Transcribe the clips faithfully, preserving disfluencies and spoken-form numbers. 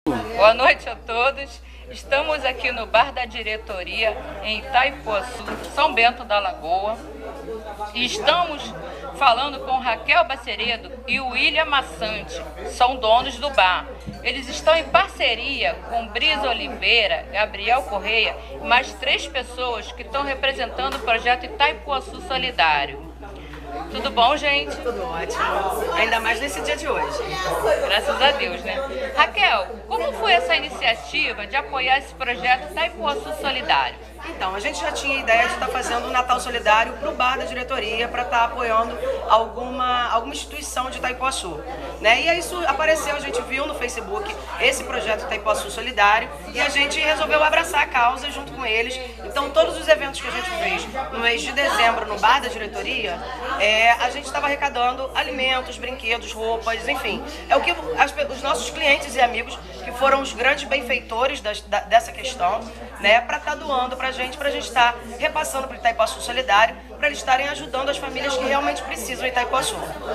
Boa noite a todos. Estamos aqui no Bar da Diretoria, em Itaipuaçu, São Bento da Lagoa. E estamos falando com Raquel Baceredo e o William Massante, são donos do bar. Eles estão em parceria com Brisa Oliveira, Gabriel Correia e mais três pessoas que estão representando o projeto Itaipuaçu Solidário. Tudo bom, gente? Tudo ótimo. Ainda mais nesse dia de hoje. Graças a Deus, né? Raquel, como foi essa iniciativa de apoiar esse projeto Itaipuaçu Solidário? Então, a gente já tinha a ideia de estar fazendo um Natal Solidário para o bar da diretoria, para estar apoiando alguma, alguma instituição de Itaipuaçu. Né? E aí isso apareceu, a gente viu no Facebook esse projeto Itaipuaçu Solidário e a gente resolveu abraçar a causa junto com eles. Então, todos os eventos que a gente fez no mês de dezembro no bar da diretoria, é, a gente estava arrecadando alimentos, brinquedos, roupas, enfim. É o que as, os nossos clientes e amigos, que foram os grandes benfeitores das, da, dessa questão, né, para estar doando para a gente, para a gente estar repassando para o Itaipuaçu Solidário, para eles estarem ajudando as famílias que realmente precisam em Itaipuaçu.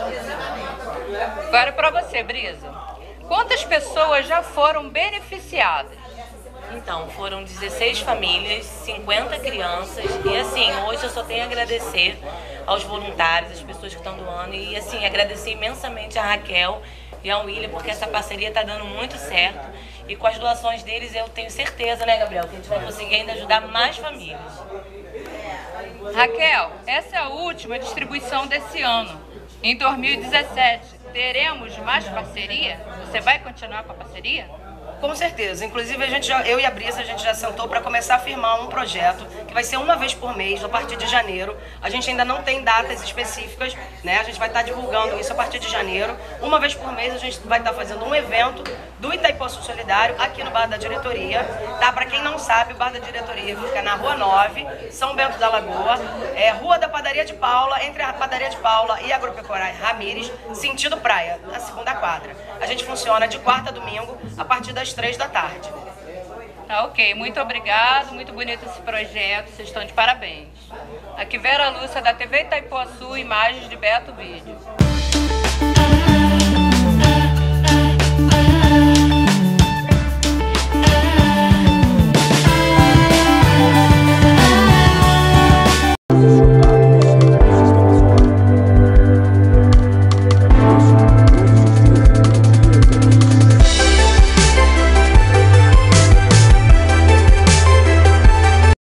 Agora para você, Brisa, quantas pessoas já foram beneficiadas? Então, foram dezesseis famílias, cinquenta crianças e assim, hoje eu só tenho a agradecer aos voluntários, às pessoas que estão doando e assim, agradecer imensamente a Raquel e ao William, porque essa parceria está dando muito certo e com as doações deles eu tenho certeza, né, Gabriel, que a gente vai conseguir ainda ajudar mais famílias. Raquel, essa é a última distribuição desse ano. Em dois mil e dezessete, teremos mais parceria? Você vai continuar com a parceria? Com certeza. Inclusive, a gente já, eu e a Brisa, a gente já sentou para começar a firmar um projeto que vai ser uma vez por mês, a partir de janeiro. A gente ainda não tem datas específicas, né? A gente vai estar divulgando isso a partir de janeiro. Uma vez por mês, a gente vai estar fazendo um evento do Itaipuaçu Solidário aqui no Bar da Diretoria. Tá? Para quem não sabe, o Bar da Diretoria fica na Rua nove, São Bento da Lagoa, é Rua da Padaria de Paula, entre a Padaria de Paula e a Agropecuária Ramires, sentido praia, na segunda quadra. A gente funciona de quarta a domingo, a partir das três da tarde. Tá, ok. Muito obrigado. Muito bonito esse projeto. Vocês estão de parabéns. Aqui Vera Lúcia, da T V Itaipuaçu, imagens de Beto Vídeo.